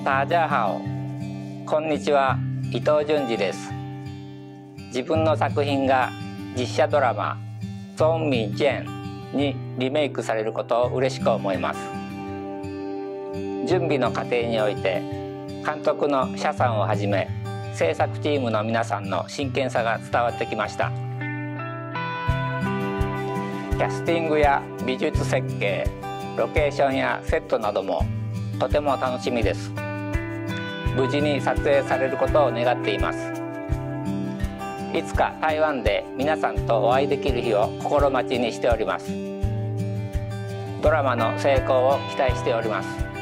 大家好、こんにちは、伊藤潤二です。自分の作品が実写ドラマ「ゾンミジェン」にリメイクされることを嬉しく思います。準備の過程において監督の謝さんをはじめ制作チームの皆さんの真剣さが伝わってきました。キャスティングや美術設計、ロケーションやセットなどもとても楽しみです。無事に撮影されることを願っています。いつか台湾で皆さんとお会いできる日を心待ちにしております。ドラマの成功を期待しております。